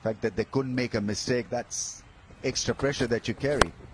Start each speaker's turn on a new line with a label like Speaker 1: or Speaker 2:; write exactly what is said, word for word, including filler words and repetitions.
Speaker 1: fact that they couldn't make a mistake, that's extra pressure that you carry.